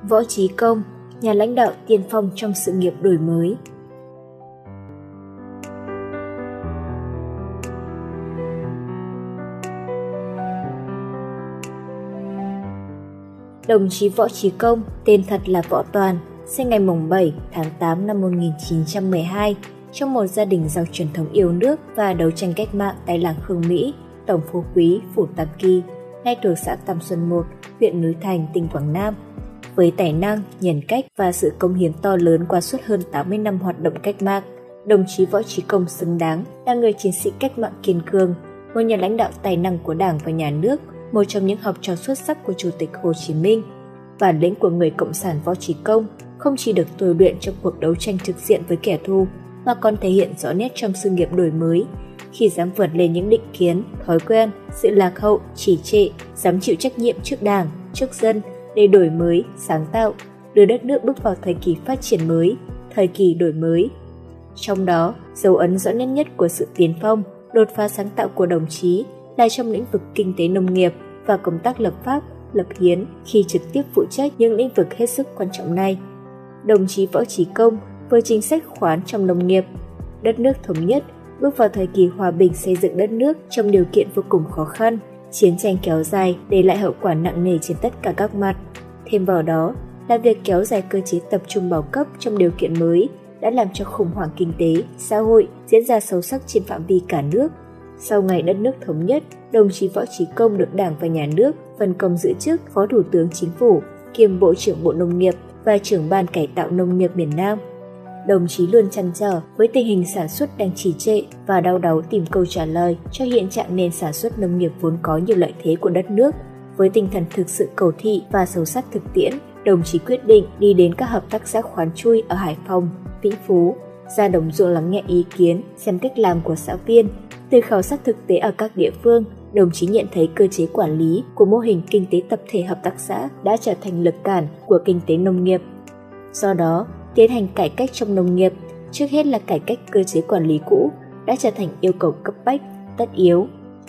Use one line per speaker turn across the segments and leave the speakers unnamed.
Võ Trí Công, nhà lãnh đạo tiên phong trong sự nghiệp đổi mới. Đồng chí Võ Trí Công, tên thật là Võ Toàn, sinh ngày 7 tháng 8 năm 1912 trong một gia đình giàu truyền thống yêu nước và đấu tranh cách mạng tại làng Khương Mỹ, tổng Phú Quý, phủ Tam Kỳ, nay thuộc xã Tam Xuân 1, huyện Núi Thành, tỉnh Quảng Nam. Với tài năng, nhân cách và sự cống hiến to lớn qua suốt hơn 80 năm hoạt động cách mạng, đồng chí Võ Trí Công xứng đáng là người chiến sĩ cách mạng kiên cường, một nhà lãnh đạo tài năng của Đảng và Nhà nước, một trong những học trò xuất sắc của Chủ tịch Hồ Chí Minh. Bản lĩnh của người Cộng sản Võ Trí Công không chỉ được tôi luyện trong cuộc đấu tranh trực diện với kẻ thù, mà còn thể hiện rõ nét trong sự nghiệp đổi mới, khi dám vượt lên những định kiến, thói quen, sự lạc hậu, trì trệ, dám chịu trách nhiệm trước Đảng, trước dân để đổi mới, sáng tạo, đưa đất nước bước vào thời kỳ phát triển mới, thời kỳ đổi mới. Trong đó, dấu ấn rõ nét nhất của sự tiến phong, đột phá sáng tạo của đồng chí là trong lĩnh vực kinh tế nông nghiệp và công tác lập pháp, lập hiến khi trực tiếp phụ trách những lĩnh vực hết sức quan trọng này. Đồng chí Võ Trí Công với chính sách khoán trong nông nghiệp, đất nước thống nhất, bước vào thời kỳ hòa bình xây dựng đất nước trong điều kiện vô cùng khó khăn, chiến tranh kéo dài để lại hậu quả nặng nề trên tất cả các mặt. Thêm vào đó là việc kéo dài cơ chế tập trung bao cấp trong điều kiện mới đã làm cho khủng hoảng kinh tế, xã hội diễn ra sâu sắc trên phạm vi cả nước. Sau ngày đất nước thống nhất, đồng chí Võ Trí Công được Đảng và Nhà nước phân công giữ chức Phó Thủ tướng Chính phủ, kiêm Bộ trưởng Bộ Nông nghiệp và trưởng Ban Cải tạo Nông nghiệp miền Nam. Đồng chí luôn trăn trở với tình hình sản xuất đang trì trệ và đau đáu tìm câu trả lời cho hiện trạng nền sản xuất nông nghiệp vốn có nhiều lợi thế của đất nước. Với tinh thần thực sự cầu thị và sâu sắc thực tiễn, đồng chí quyết định đi đến các hợp tác xã khoán chui ở Hải Phòng, Vĩnh Phú, ra đồng ruộng lắng nghe ý kiến, xem cách làm của xã viên. Từ khảo sát thực tế ở các địa phương, đồng chí nhận thấy cơ chế quản lý của mô hình kinh tế tập thể hợp tác xã đã trở thành lực cản của kinh tế nông nghiệp. Do đó, tiến hành cải cách trong nông nghiệp, trước hết là cải cách cơ chế quản lý cũ, đã trở thành yêu cầu cấp bách, tất yếu.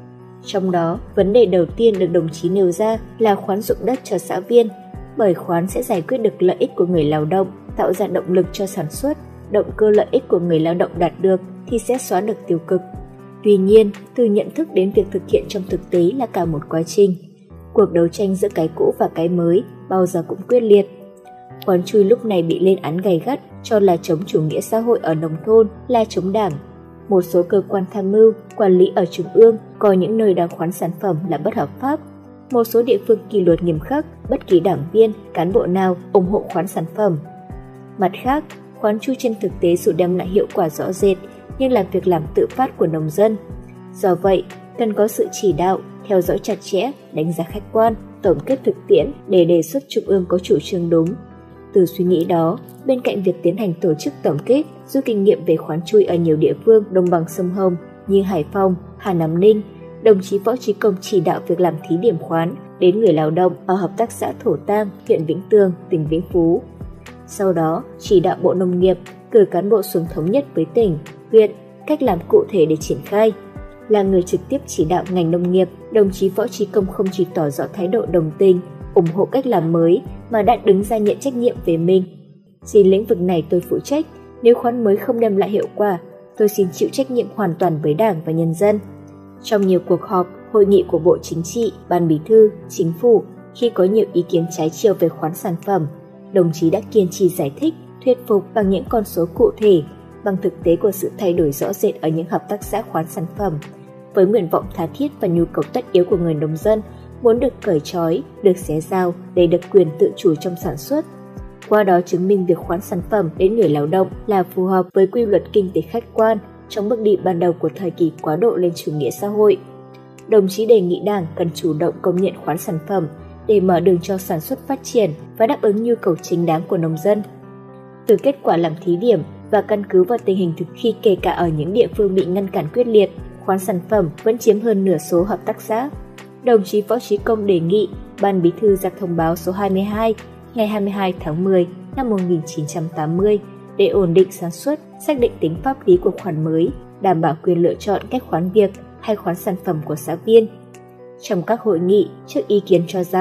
Trong đó, vấn đề đầu tiên được đồng chí nêu ra là khoán ruộng đất cho xã viên, bởi khoán sẽ giải quyết được lợi ích của người lao động, tạo ra động lực cho sản xuất, động cơ lợi ích của người lao động đạt được thì sẽ xóa được tiêu cực. Tuy nhiên, từ nhận thức đến việc thực hiện trong thực tế là cả một quá trình. Cuộc đấu tranh giữa cái cũ và cái mới bao giờ cũng quyết liệt. Khoán chui lúc này bị lên án gay gắt cho là chống chủ nghĩa xã hội ở nông thôn, là chống Đảng. Một số cơ quan tham mưu, quản lý ở trung ương coi những nơi đang khoán sản phẩm là bất hợp pháp. Một số địa phương kỷ luật nghiêm khắc, bất kỳ đảng viên, cán bộ nào ủng hộ khoán sản phẩm. Mặt khác, khoán chui trên thực tế dù đem lại hiệu quả rõ rệt nhưng là việc làm tự phát của nông dân. Do vậy, cần có sự chỉ đạo, theo dõi chặt chẽ, đánh giá khách quan, tổng kết thực tiễn để đề xuất trung ương có chủ trương đúng. Từ suy nghĩ đó, bên cạnh việc tiến hành tổ chức tổng kết, rút kinh nghiệm về khoán chui ở nhiều địa phương đồng bằng sông Hồng như Hải Phòng, Hà Nam Ninh, đồng chí Võ Trí Công chỉ đạo việc làm thí điểm khoán đến người lao động ở hợp tác xã Thổ Tang, huyện Vĩnh Tường, tỉnh Vĩnh Phú. Sau đó, chỉ đạo Bộ Nông nghiệp cử cán bộ xuống thống nhất với tỉnh, huyện, cách làm cụ thể để triển khai. Là người trực tiếp chỉ đạo ngành nông nghiệp, đồng chí Võ Trí Công không chỉ tỏ rõ thái độ đồng tình, ủng hộ cách làm mới mà đã đứng ra nhận trách nhiệm về mình. Trên lĩnh vực này tôi phụ trách, nếu khoán mới không đem lại hiệu quả, tôi xin chịu trách nhiệm hoàn toàn với Đảng và nhân dân. Trong nhiều cuộc họp, hội nghị của Bộ Chính trị, Ban Bí thư, Chính phủ, khi có nhiều ý kiến trái chiều về khoán sản phẩm, đồng chí đã kiên trì giải thích, thuyết phục bằng những con số cụ thể, bằng thực tế của sự thay đổi rõ rệt ở những hợp tác xã khoán sản phẩm, với nguyện vọng tha thiết và nhu cầu tất yếu của người nông dân muốn được cởi trói, được xé dao để được quyền tự chủ trong sản xuất. Qua đó chứng minh việc khoán sản phẩm đến người lao động là phù hợp với quy luật kinh tế khách quan trong bước đi ban đầu của thời kỳ quá độ lên chủ nghĩa xã hội. Đồng chí đề nghị Đảng cần chủ động công nhận khoán sản phẩm để mở đường cho sản xuất phát triển và đáp ứng nhu cầu chính đáng của nông dân. Từ kết quả làm thí điểm và căn cứ vào tình hình thực khi kể cả ở những địa phương bị ngăn cản quyết liệt, khoán sản phẩm vẫn chiếm hơn nửa số hợp tác xã. Đồng chí Võ Trí Công đề nghị Ban Bí thư ra thông báo số 22 ngày 22 tháng 10 năm 1980 để ổn định sản xuất, xác định tính pháp lý của khoán mới, đảm bảo quyền lựa chọn cách khoán việc hay khoán sản phẩm của xã viên. Trong các hội nghị, trước ý kiến cho rằng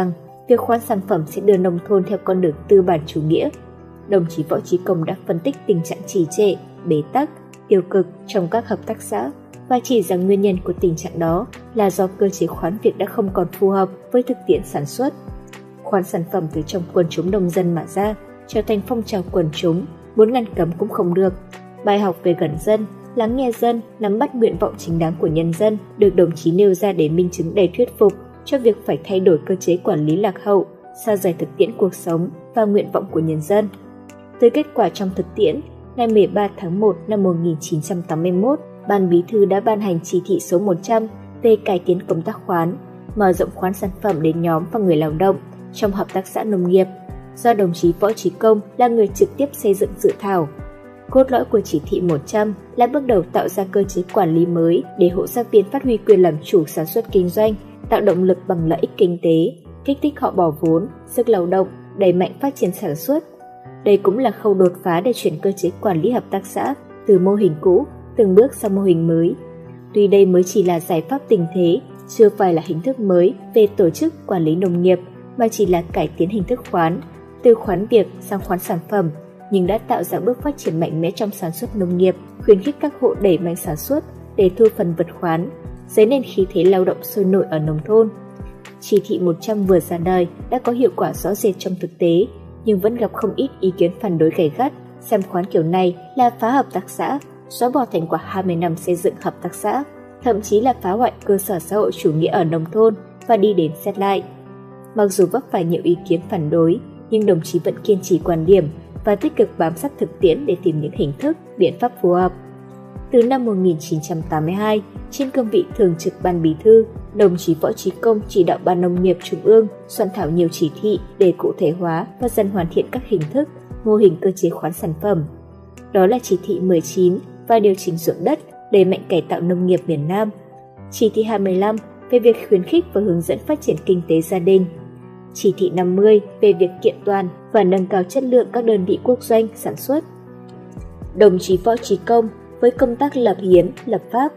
việc khoán sản phẩm sẽ đưa nông thôn theo con đường tư bản chủ nghĩa. Đồng chí Võ Chí Công đã phân tích tình trạng trì trệ, bế tắc, tiêu cực trong các hợp tác xã và chỉ ra nguyên nhân của tình trạng đó là do cơ chế khoán việc đã không còn phù hợp với thực tiễn sản xuất. Khoán sản phẩm từ trong quần chúng nông dân mà ra, trở thành phong trào quần chúng, muốn ngăn cấm cũng không được. Bài học về gần dân, lắng nghe dân, nắm bắt nguyện vọng chính đáng của nhân dân được đồng chí nêu ra để minh chứng đầy thuyết phục cho việc phải thay đổi cơ chế quản lý lạc hậu, xa rời thực tiễn cuộc sống và nguyện vọng của nhân dân. Từ kết quả trong thực tiễn, ngày 13 tháng 1 năm 1981, Ban Bí thư đã ban hành chỉ thị số 100 về cải tiến công tác khoán, mở rộng khoán sản phẩm đến nhóm và người lao động trong hợp tác xã nông nghiệp, do đồng chí Võ Chí Công là người trực tiếp xây dựng dự thảo. Cốt lõi của chỉ thị 100 là bước đầu tạo ra cơ chế quản lý mới để hộ gia viên phát huy quyền làm chủ sản xuất kinh doanh, tạo động lực bằng lợi ích kinh tế, kích thích họ bỏ vốn, sức lao động, đẩy mạnh phát triển sản xuất. Đây cũng là khâu đột phá để chuyển cơ chế quản lý hợp tác xã từ mô hình cũ từng bước sang mô hình mới. Tuy đây mới chỉ là giải pháp tình thế, chưa phải là hình thức mới về tổ chức quản lý nông nghiệp, mà chỉ là cải tiến hình thức khoán, từ khoán việc sang khoán sản phẩm, nhưng đã tạo ra bước phát triển mạnh mẽ trong sản xuất nông nghiệp, khuyến khích các hộ đẩy mạnh sản xuất để thu phần vật khoán, dấy nên khí thế lao động sôi nổi ở nông thôn. Chỉ thị 100 vừa ra đời đã có hiệu quả rõ rệt trong thực tế, nhưng vẫn gặp không ít ý kiến phản đối gay gắt, xem khoán kiểu này là phá hợp tác xã, xóa bỏ thành quả 20 năm xây dựng hợp tác xã, thậm chí là phá hoại cơ sở xã hội chủ nghĩa ở nông thôn và đi đến xét lại. Mặc dù vấp phải nhiều ý kiến phản đối, nhưng đồng chí vẫn kiên trì quan điểm và tích cực bám sát thực tiễn để tìm những hình thức, biện pháp phù hợp. Từ năm 1982, trên cương vị thường trực Ban Bí thư, đồng chí Võ Chí Công chỉ đạo Ban Nông nghiệp Trung ương soạn thảo nhiều chỉ thị để cụ thể hóa và dần hoàn thiện các hình thức, mô hình cơ chế khoán sản phẩm. Đó là chỉ thị 19 và điều chỉnh ruộng đất, đẩy mạnh cải tạo nông nghiệp miền Nam, chỉ thị 25 về việc khuyến khích và hướng dẫn phát triển kinh tế gia đình, chỉ thị 50 về việc kiện toàn và nâng cao chất lượng các đơn vị quốc doanh sản xuất. Đồng chí Võ Chí Công với công tác lập hiến, lập pháp.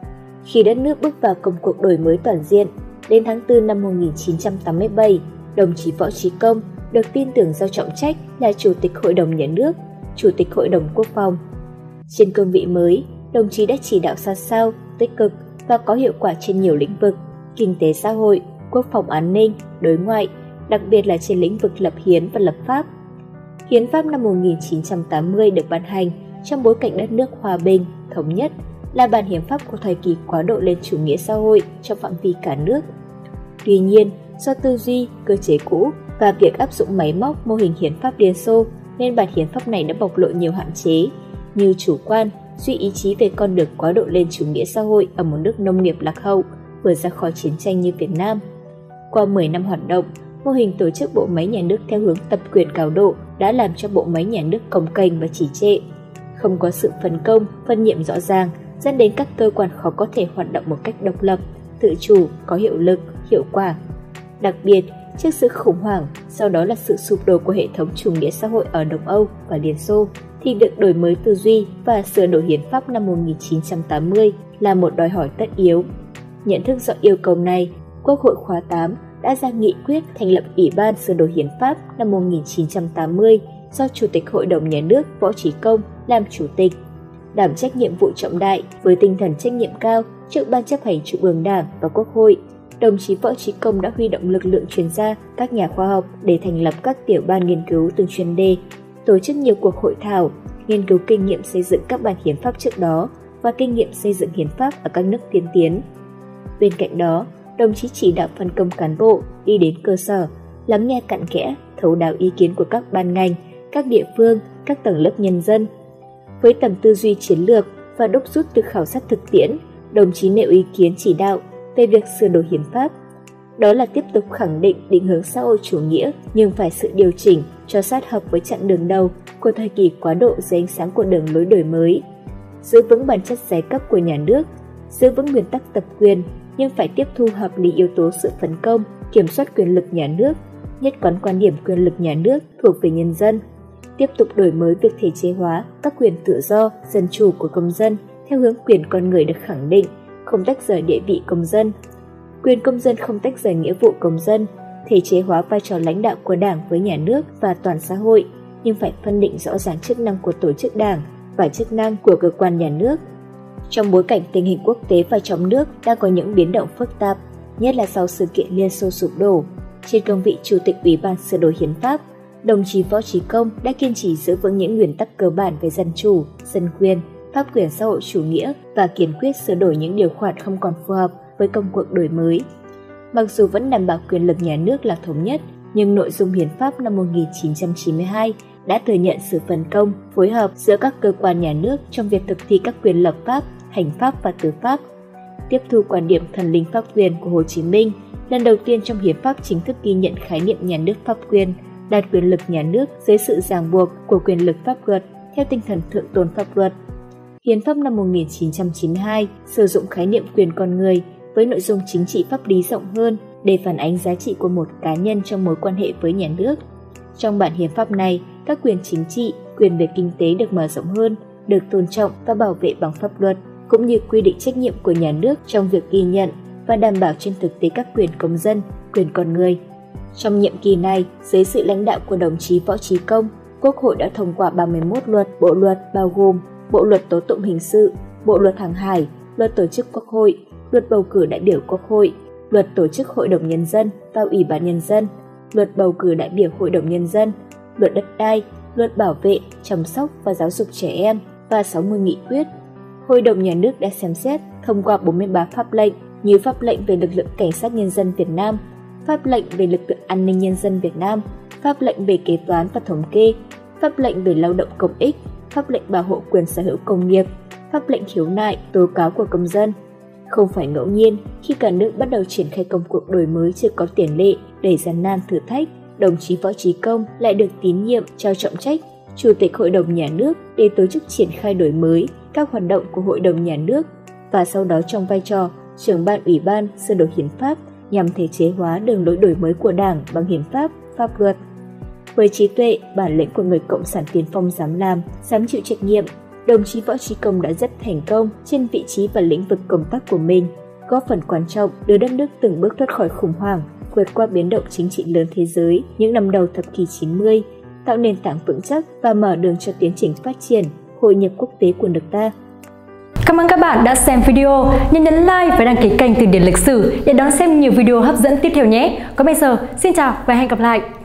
Khi đất nước bước vào công cuộc đổi mới toàn diện, đến tháng 4 năm 1987, đồng chí Võ Chí Công được tin tưởng giao trọng trách là Chủ tịch Hội đồng Nhà nước, Chủ tịch Hội đồng Quốc phòng. Trên cương vị mới, đồng chí đã chỉ đạo sát sao, tích cực và có hiệu quả trên nhiều lĩnh vực: kinh tế xã hội, quốc phòng an ninh, đối ngoại, đặc biệt là trên lĩnh vực lập hiến và lập pháp. Hiến pháp năm 1980 được ban hành trong bối cảnh đất nước hòa bình, thống nhất, là bản hiến pháp của thời kỳ quá độ lên chủ nghĩa xã hội trong phạm vi cả nước. Tuy nhiên, do tư duy, cơ chế cũ và việc áp dụng máy móc mô hình hiến pháp Liên Xô nên bản hiến pháp này đã bộc lộ nhiều hạn chế như chủ quan, duy ý chí về con đường quá độ lên chủ nghĩa xã hội ở một nước nông nghiệp lạc hậu vừa ra khỏi chiến tranh như Việt Nam. Qua 10 năm hoạt động, mô hình tổ chức bộ máy nhà nước theo hướng tập quyền cao độ đã làm cho bộ máy nhà nước cồng kềnh và trì trệ. Không có sự phân công, phân nhiệm rõ ràng, dẫn đến các cơ quan khó có thể hoạt động một cách độc lập, tự chủ, có hiệu lực, hiệu quả. Đặc biệt, trước sự khủng hoảng, sau đó là sự sụp đổ của hệ thống chủ nghĩa xã hội ở Đông Âu và Liên Xô, thì việc đổi mới tư duy và sửa đổi hiến pháp năm 1980 là một đòi hỏi tất yếu. Nhận thức rõ yêu cầu này, Quốc hội khóa 8 đã ra nghị quyết thành lập Ủy ban sửa đổi hiến pháp năm 1980 do Chủ tịch Hội đồng Nhà nước Võ Chí Công làm chủ tịch, đảm trách nhiệm vụ trọng đại với tinh thần trách nhiệm cao trước Ban chấp hành Trung ương Đảng và Quốc hội. Đồng chí Võ Chí Công đã huy động lực lượng chuyên gia, các nhà khoa học để thành lập các tiểu ban nghiên cứu từng chuyên đề, tổ chức nhiều cuộc hội thảo, nghiên cứu kinh nghiệm xây dựng các bản hiến pháp trước đó và kinh nghiệm xây dựng hiến pháp ở các nước tiên tiến. Bên cạnh đó, đồng chí chỉ đạo phân công cán bộ đi đến cơ sở, lắng nghe cặn kẽ, thấu đáo ý kiến của các ban ngành, các địa phương, các tầng lớp nhân dân. Với tầm tư duy chiến lược và đúc rút từ khảo sát thực tiễn, đồng chí nêu ý kiến chỉ đạo về việc sửa đổi hiến pháp. Đó là tiếp tục khẳng định định hướng xã hội chủ nghĩa nhưng phải sự điều chỉnh cho sát hợp với chặng đường đầu của thời kỳ quá độ dưới ánh sáng của đường lối đổi mới. Giữ vững bản chất giai cấp của nhà nước, giữ vững nguyên tắc tập quyền nhưng phải tiếp thu hợp lý yếu tố sự phân công, kiểm soát quyền lực nhà nước, nhất quán quan điểm quyền lực nhà nước thuộc về nhân dân. Tiếp tục đổi mới việc thể chế hóa các quyền tự do, dân chủ của công dân theo hướng quyền con người được khẳng định, không tách rời địa vị công dân. Quyền công dân không tách rời nghĩa vụ công dân, thể chế hóa vai trò lãnh đạo của Đảng với nhà nước và toàn xã hội, nhưng phải phân định rõ ràng chức năng của tổ chức Đảng và chức năng của cơ quan nhà nước. Trong bối cảnh tình hình quốc tế và trong nước đang có những biến động phức tạp, nhất là sau sự kiện Liên Xô sụp đổ, trên cương vị Chủ tịch Ủy ban sửa đổi hiến pháp, đồng chí Võ Trí Công đã kiên trì giữ vững những nguyên tắc cơ bản về dân chủ, dân quyền, pháp quyền xã hội chủ nghĩa và kiên quyết sửa đổi những điều khoản không còn phù hợp với công cuộc đổi mới. Mặc dù vẫn đảm bảo quyền lực nhà nước là thống nhất, nhưng nội dung hiến pháp năm 1992 đã thừa nhận sự phân công, phối hợp giữa các cơ quan nhà nước trong việc thực thi các quyền lập pháp, hành pháp và tư pháp. Tiếp thu quan điểm thần linh pháp quyền của Hồ Chí Minh, lần đầu tiên trong hiến pháp chính thức ghi nhận khái niệm nhà nước pháp quyền, đặt quyền lực nhà nước dưới sự ràng buộc của quyền lực pháp luật theo tinh thần thượng tôn pháp luật. Hiến pháp năm 1992 sử dụng khái niệm quyền con người với nội dung chính trị pháp lý rộng hơn để phản ánh giá trị của một cá nhân trong mối quan hệ với nhà nước. Trong bản hiến pháp này, các quyền chính trị, quyền về kinh tế được mở rộng hơn, được tôn trọng và bảo vệ bằng pháp luật, cũng như quy định trách nhiệm của nhà nước trong việc ghi nhận và đảm bảo trên thực tế các quyền công dân, quyền con người. Trong nhiệm kỳ này, dưới sự lãnh đạo của đồng chí Võ Trí Công, Quốc hội đã thông qua 31 luật, bộ luật bao gồm Bộ luật tố tụng hình sự, Bộ luật hàng hải, Luật tổ chức Quốc hội, Luật bầu cử đại biểu Quốc hội, Luật tổ chức Hội đồng Nhân dân và Ủy ban Nhân dân, Luật bầu cử đại biểu Hội đồng Nhân dân, Luật đất đai, Luật bảo vệ, chăm sóc và giáo dục trẻ em và 60 nghị quyết. Hội đồng Nhà nước đã xem xét, thông qua 43 pháp lệnh như pháp lệnh về lực lượng Cảnh sát Nhân dân Việt Nam, pháp lệnh về lực lượng An ninh Nhân dân Việt Nam, pháp lệnh về kế toán và thống kê, pháp lệnh về lao động công ích, pháp lệnh bảo hộ quyền sở hữu công nghiệp, pháp lệnh khiếu nại, tố cáo của công dân. Không phải ngẫu nhiên, khi cả nước bắt đầu triển khai công cuộc đổi mới chưa có tiền lệ, đầy gian nan thử thách, đồng chí Võ Trí Công lại được tín nhiệm trao trọng trách Chủ tịch Hội đồng Nhà nước để tổ chức triển khai đổi mới các hoạt động của Hội đồng Nhà nước và sau đó trong vai trò trưởng ban Ủy ban sửa đổi hiến pháp nhằm thể chế hóa đường lối đổi mới của Đảng bằng hiến pháp, pháp luật. Với trí tuệ, bản lĩnh của người Cộng sản tiên phong dám làm, dám chịu trách nhiệm, đồng chí Võ Trí Công đã rất thành công trên vị trí và lĩnh vực công tác của mình, góp phần quan trọng đưa đất nước từng bước thoát khỏi khủng hoảng, vượt qua biến động chính trị lớn thế giới những năm đầu thập kỷ 90, tạo nền tảng vững chắc và mở đường cho tiến trình phát triển, hội nhập quốc tế của nước ta.
Cảm ơn các bạn đã xem video, nhấn like và đăng ký kênh Từ điển lịch sử để đón xem nhiều video hấp dẫn tiếp theo nhé. Còn bây giờ, xin chào và hẹn gặp lại!